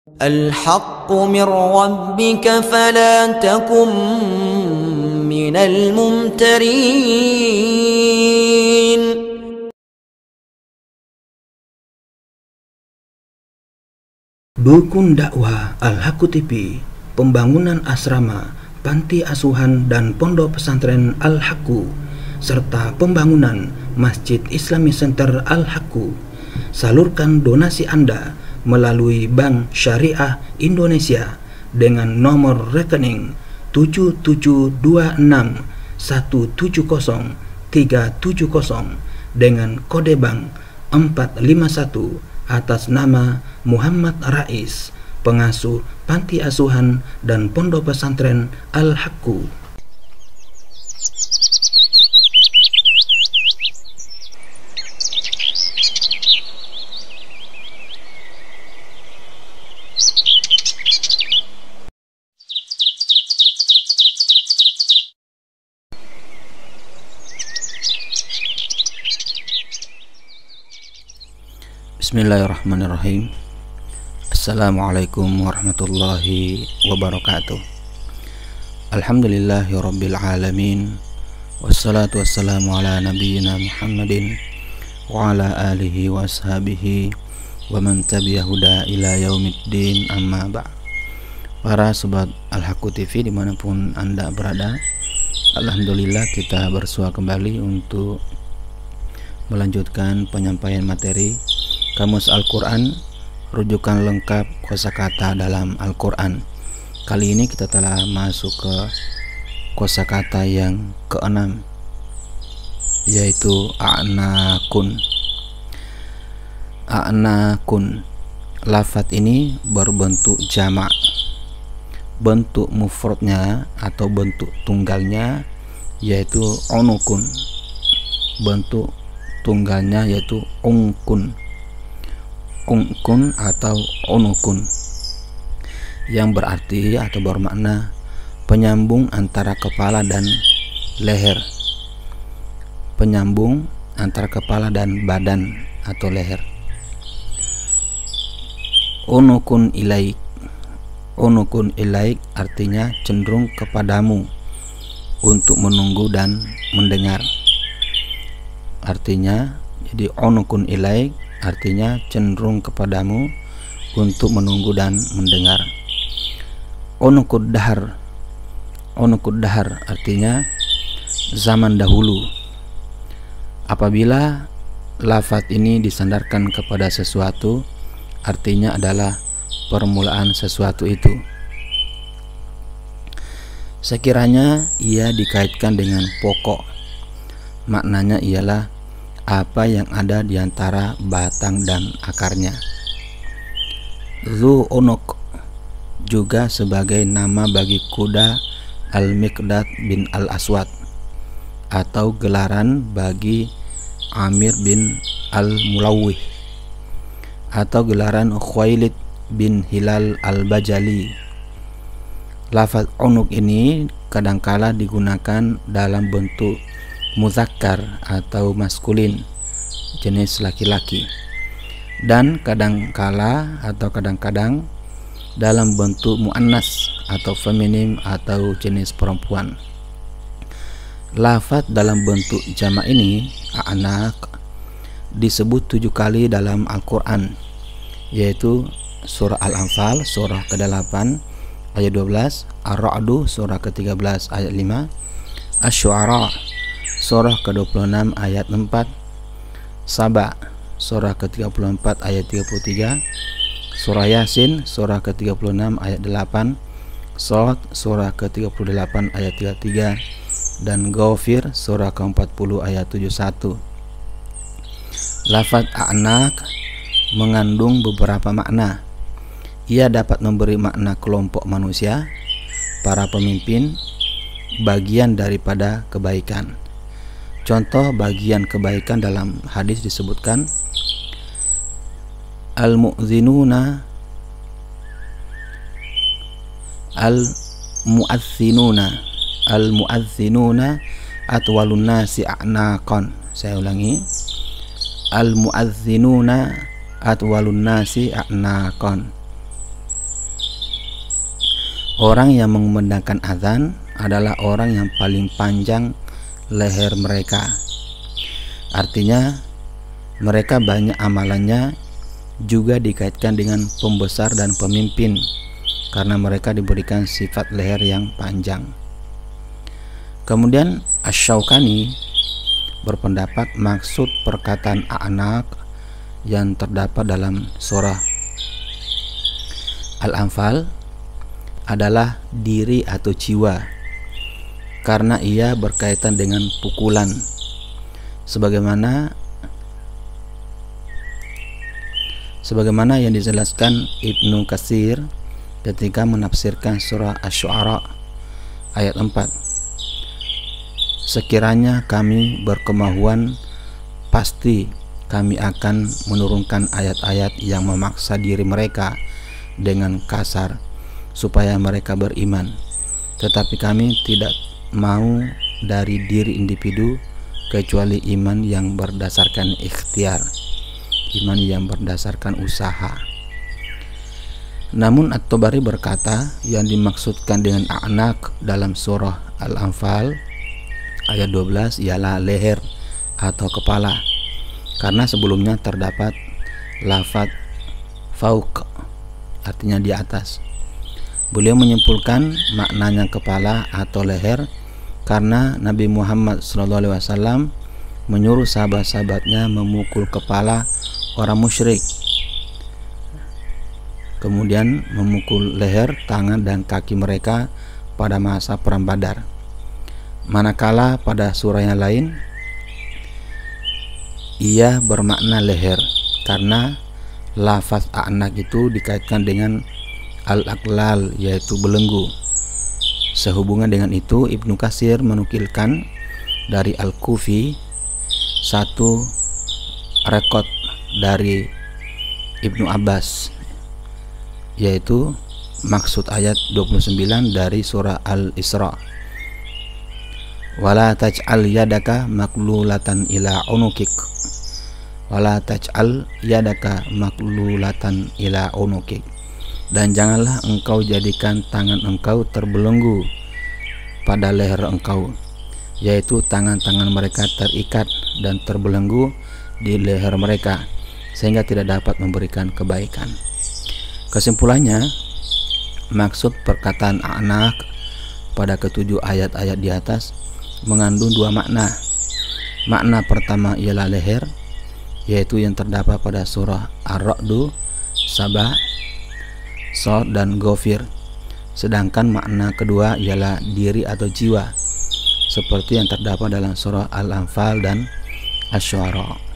الحق من ربك فلا تكن من الممترين. Dukun dakwah Al-Haqqu TV, pembangunan asrama, panti asuhan dan pondok pesantren Al-Haqqu, serta pembangunan Masjid Islami Center Al-Haqqu. Salurkan donasi Anda melalui Bank Syariah Indonesia dengan nomor rekening 7726170370 dengan kode bank 451 atas nama Muhammad Rais, pengasuh panti asuhan dan pondok pesantren Al-Haqqu. Bismillahirrahmanirrahim. Assalamualaikum warahmatullahi wabarakatuh. Alhamdulillahi rabbil alamin, wassalatu wassalamu ala nabiyyina Muhammadin wa ala alihi wa ashabihi wa man tabi'ahu ila yaumiddin, amma ba'd. Para sobat Al-Haqqu TV dimanapun Anda berada, alhamdulillah kita bersua kembali untuk melanjutkan penyampaian materi Kamus Al-Quran, rujukan lengkap kosakata dalam Al-Quran. Kali ini kita telah masuk ke kosakata yang keenam, yaitu a'nakun. A'nakun, lafadz ini berbentuk jamak. Bentuk mufradnya atau bentuk tunggalnya yaitu unukun. Bentuk tunggalnya yaitu ungkun. Ungkun atau unukun, yang berarti atau bermakna penyambung antara kepala dan leher. Penyambung antara kepala dan badan atau leher. Unukun ilaik. Unukun ilaik artinya cenderung kepadamu untuk menunggu dan mendengar. Artinya, jadi unukun ilaik artinya cenderung kepadamu untuk menunggu dan mendengar. Unukud dahar. Unukud dahar artinya zaman dahulu. Apabila lafadz ini disandarkan kepada sesuatu, artinya adalah permulaan sesuatu itu. Sekiranya ia dikaitkan dengan pokok, maknanya ialah apa yang ada di antara batang dan akarnya. Zu unuk juga sebagai nama bagi kuda Al-Miqdad bin Al-Aswad, atau gelaran bagi Amir bin Al-Mulawih, atau gelaran Khuwailid bin Hilal Al-Bajali. Lafaz unuk ini kadangkala digunakan dalam bentuk muzakkar atau maskulin, jenis laki-laki, dan kadangkala atau kadang-kadang dalam bentuk muannas atau feminim atau jenis perempuan. Lafaz dalam bentuk jamak ini, anak, disebut 7 kali dalam Al-Quran, yaitu surah Al-Anfal surah ke-8 ayat 12, Ar-Ra'du surah ke-13 ayat 5, Asy-Syu'ara surah ke-26 ayat 4, Saba surah ke-34 ayat 33, surah Yasin surah ke-36 ayat 8, Shad surah ke-38 ayat 33, dan Ghafir surah ke-40 ayat 71. Lafaz anak mengandung beberapa makna. Ia dapat memberi makna kelompok manusia, para pemimpin, bagian daripada kebaikan. Contoh bagian kebaikan dalam hadis disebutkan al-mu'dzinuna atwalun nasi a'naqan. Saya ulangi, al-mu'adzinuna atwalun nasi a'naqan. Orang yang mengumandangkan azan adalah orang yang paling panjang leher mereka. Artinya mereka banyak amalannya juga dikaitkan dengan pembesar dan pemimpin karena mereka diberikan sifat leher yang panjang. Kemudian Asy-Syaukani berpendapat maksud perkataan a'naq yang terdapat dalam surah Al-Anfal adalah diri atau jiwa, karena ia berkaitan dengan pukulan, sebagaimana yang dijelaskan Ibnu Katsir ketika menafsirkan surah Asy-Syu'ara ayat 4. Sekiranya kami berkemahuan, pasti kami akan menurunkan ayat-ayat yang memaksa diri mereka dengan kasar supaya mereka beriman, tetapi kami tidak mau dari diri individu kecuali iman yang berdasarkan ikhtiar, iman yang berdasarkan usaha. Namun At-Tabari berkata yang dimaksudkan dengan a'naq dalam surah Al-Anfal ayat 12 ialah leher atau kepala, karena sebelumnya terdapat lafaz fauq, artinya di atas. Beliau menyimpulkan maknanya kepala atau leher karena Nabi Muhammad SAW menyuruh sahabat-sahabatnya memukul kepala orang musyrik, kemudian memukul leher, tangan, dan kaki mereka pada masa perang Badar. Manakala pada surah yang lain ia bermakna leher karena lafaz a'naq itu dikaitkan dengan al-aqlal, yaitu belenggu. Sehubungan dengan itu, Ibnu Katsir menukilkan dari Al-Kufi satu rekod dari Ibnu Abbas, yaitu maksud ayat 29 dari surah Al-Isra, wala taj'al yadaka maklulatan ila unukik, wala taj'al yadaka maklulatan ila unukik, dan janganlah engkau jadikan tangan engkau terbelenggu pada leher engkau, yaitu tangan-tangan mereka terikat dan terbelenggu di leher mereka sehingga tidak dapat memberikan kebaikan. Kesimpulannya, maksud perkataan a'naq pada ketujuh ayat-ayat di atas mengandung dua makna. Makna pertama ialah leher, yaitu yang terdapat pada surah Ar-Ra'd, Saba, Shad, dan Ghafir. Sedangkan makna kedua ialah diri atau jiwa, seperti yang terdapat dalam surah Al-Anfal dan Asy-Syu'ara.